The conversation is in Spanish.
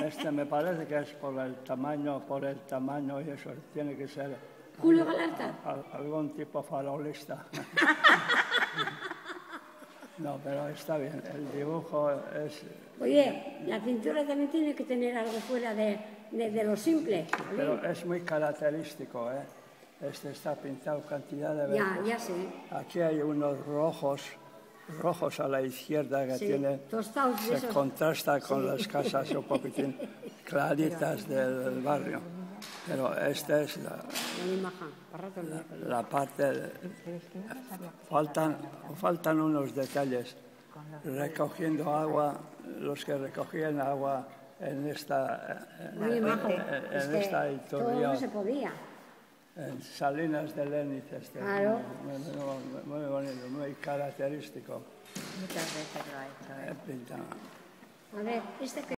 Este me parece que es por el tamaño y eso, tiene que ser Julio Galarza. algún tipo farolista. No, pero está bien, el dibujo es... Oye, la pintura también tiene que tener algo fuera de lo simple. Pero es muy característico, ¿eh? Este está pintado cantidad de veces. Ya sé. Aquí hay unos rojos a la izquierda que tiene... Tostados de Se esos. contrasta con las casas un poquitín claritas del barrio. Pero esta es la parte... Faltan unos detalles. Recogiendo agua, los que recogían agua en esta Todo no se podía. en Salinas de Leniz, Claro. Muy bonito, muy característico. Muchas veces lo ha hecho. Pintado. A ver,